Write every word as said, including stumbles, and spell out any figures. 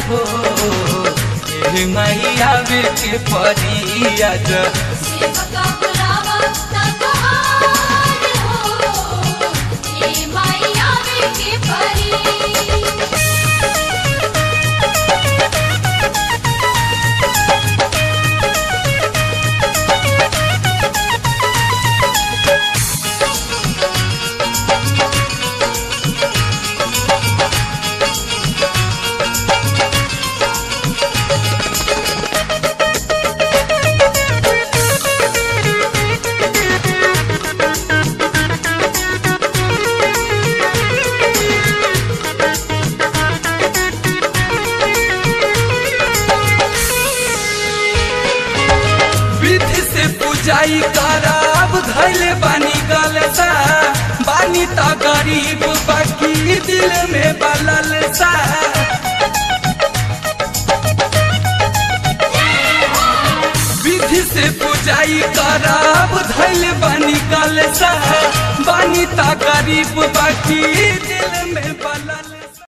हो ए माई आवे के परी आज सेवका बुलावा ना तोहार हो ए माई आवे के परी। विधि से पूजाई कराब धैले बानी गलसा बानी त गरीब बाकी दिल में बललसा विधि से पूजाई कराब धैले बानी गलसा बानी त गरीब बाकी दिल